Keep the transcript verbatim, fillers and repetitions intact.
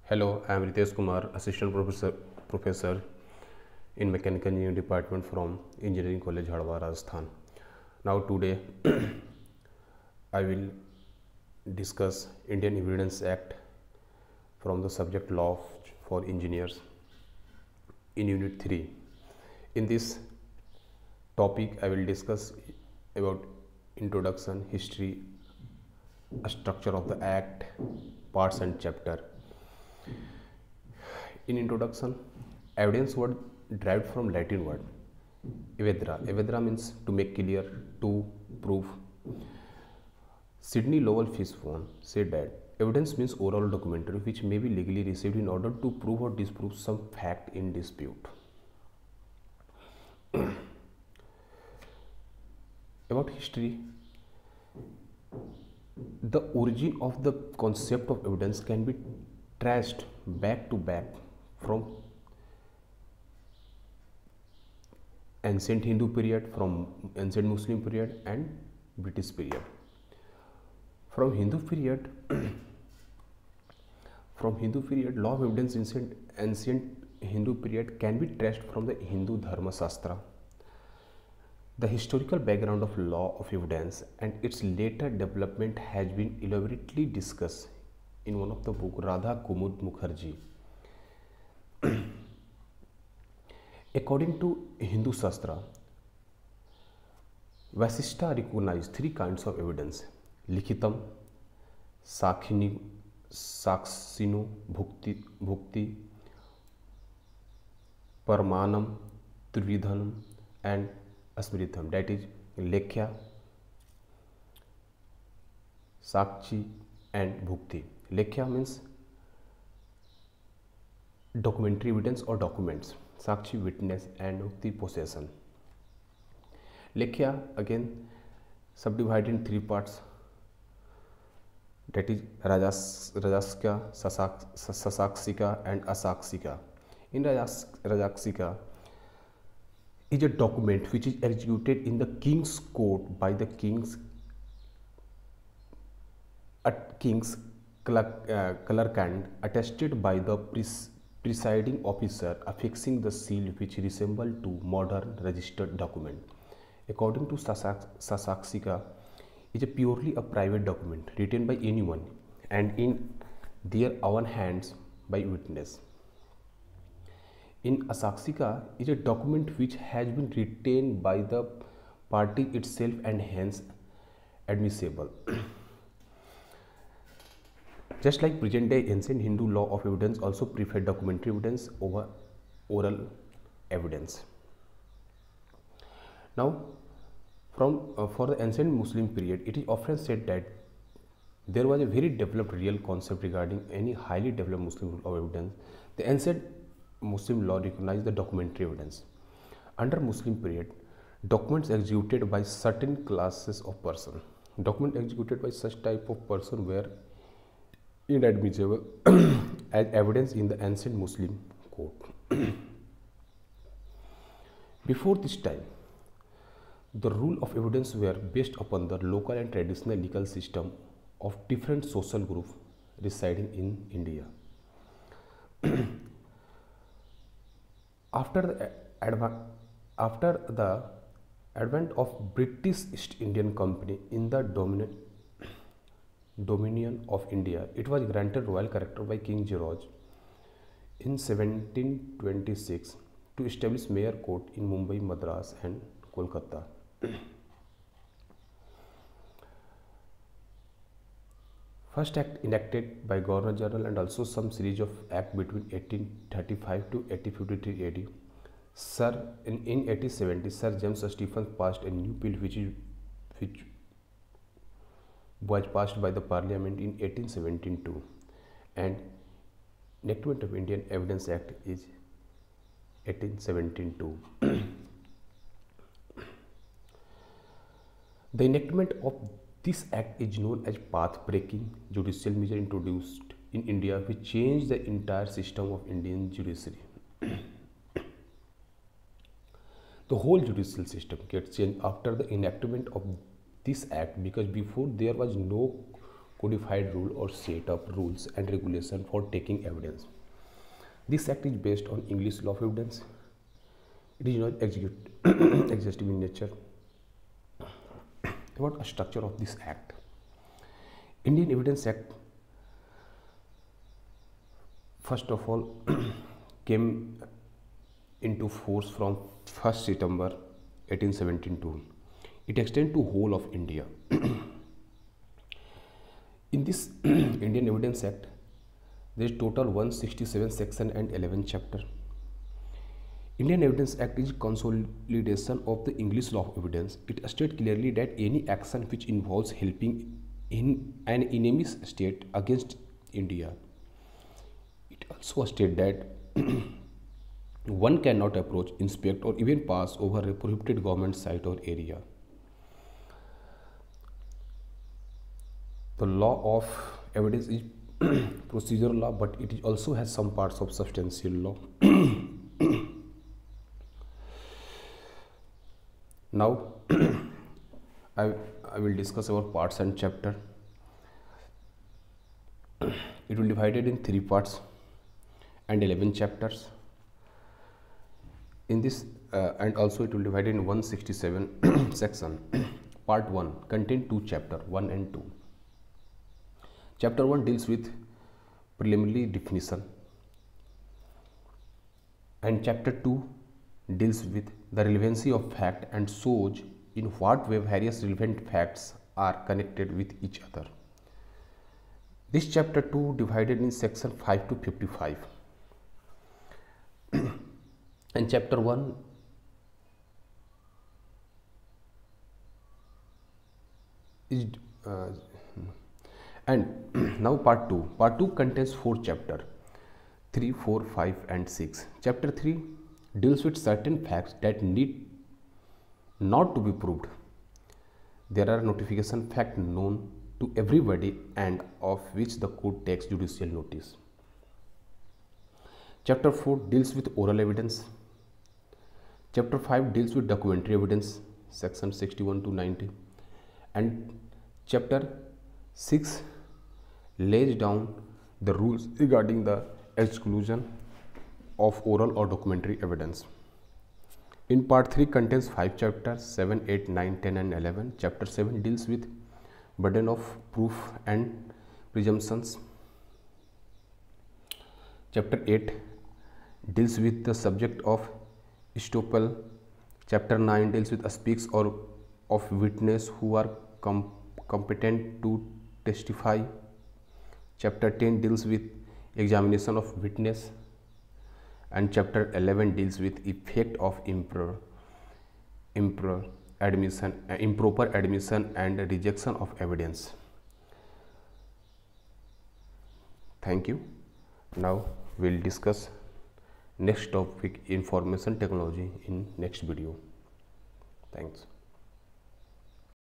Hello, I am Ritesh Kumar, Assistant Professor, Professor in Mechanical Engineering Department from Engineering College, Hadwa, Rajasthan. Now today I will discuss Indian Evidence Act from the subject Law for Engineers in Unit three. In this topic I will discuss about introduction, history, structure of the act, parts and chapter. In introduction, evidence word derived from Latin word evedra. Evedra means to make clear, to prove. Sidney Lowell Fishbone said that evidence means oral documentary which may be legally received in order to prove or disprove some fact in dispute. About history, the origin of the concept of evidence can be traced back to back from ancient Hindu period, from ancient Muslim period and British period. From Hindu period, from Hindu period, law of evidence in ancient, ancient Hindu period can be traced from the Hindu Dharma Shastra. The historical background of law of evidence and its later development has been elaborately discussed in one of the book Radha Kumud Mukherjee. According to Hindu Shastra, Vasishtha recognized three kinds of evidence: Likhitam, Sakhini, Saksinu, Bhukti, Bhukti, Parmanam, Trividhanam, and Asmritam. That is Lekhya, Sakshi, and Bhukti. Lekhya means documentary evidence or documents. Sakshi, witness, and Bhukti, possession. Lekhya again subdivided in three parts. That is Rajas, Rajaska, Sasak, Sasaksika, and Asaksika. In Rajas, Rajaksika is a document which is executed in the king's court by the king's at king's clerk, uh, clerk and attested by the pres presiding officer, affixing the seal which resemble to modern registered document. According to Sasak, Sasaksika, is a purely a private document written by anyone and in their own hands by witness. In Asaksika is a document which has been written by the party itself and hence admissible. Just like present day ancient Hindu law of evidence also preferred documentary evidence over oral evidence. Now, from uh, for the ancient Muslim period, it is often said that there was a very developed real concept regarding any highly developed Muslim law of evidence. The ancient Muslim law recognized the documentary evidence. Under Muslim period, documents executed by certain classes of person. Documents executed by such type of person were inadmissible as evidence in the ancient Muslim court. Before this time, the rule of evidence were based upon the local and traditional legal system of different social groups residing in India. After the, adva after the advent of British East Indian Company in the dominant dominion of India, it was granted royal character by King George in seventeen twenty-six to establish mayor court in Mumbai, Madras and Kolkata. First act enacted by Governor General and also some series of acts between eighteen thirty-five to eighteen fifty-three A D. Sir, in, in eighteen seventy, Sir James Stephens passed a new bill which, is, which was passed by the Parliament in eighteen seventy-two, and enactment of Indian Evidence Act is eighteen seventy-two. The enactment of this act is known as path-breaking judicial measure introduced in India which changed the entire system of Indian judiciary. The whole judicial system gets changed after the enactment of this act because before there was no codified rule or set up rules and regulation for taking evidence. This act is based on English law of evidence. It is not execute executive in nature. About a structure of this act. Indian Evidence Act, first of all, came into force from first September eighteen seventy-two. It extends to whole of India. In this Indian Evidence Act, there is total one hundred sixty-seven section and eleven chapter. Indian Evidence Act is consolidation of the English law of evidence. It states clearly that any action which involves helping in an enemy's state against India. It also states that one cannot approach, inspect or even pass over a prohibited government site or area. The law of evidence is procedural law, but it also has some parts of substantial law. Now I, I will discuss about parts and chapter. It will be divided in three parts and eleven chapters. In this uh, and also it will be divided in one hundred sixty-seven section. Part one contain two chapter one and two. Chapter one deals with preliminary definition, and chapter two deals with the relevancy of fact and shows in what way various relevant facts are connected with each other. This chapter two divided in section five to fifty-five, and chapter one is uh, and now part two. Part two contains four chapters, three, four, five and six. Chapter three deals with certain facts that need not to be proved. There are notification facts known to everybody and of which the court takes judicial notice. Chapter four deals with oral evidence. Chapter five deals with documentary evidence, section sixty-one to ninety, and chapter six lays down the rules regarding the exclusion of oral or documentary evidence. In part three contains five chapters, seven, eight, nine, ten and eleven. Chapter seven deals with burden of proof and presumptions. Chapter eight deals with the subject of estoppel. Chapter nine deals with speaks or of witness who are com competent to testify. Chapter ten deals with examination of witness, and chapter eleven deals with effect of improper, improper admission, uh, improper admission and rejection of evidence. Thank you. Now we'll discuss next topic, information technology, in next video. Thanks.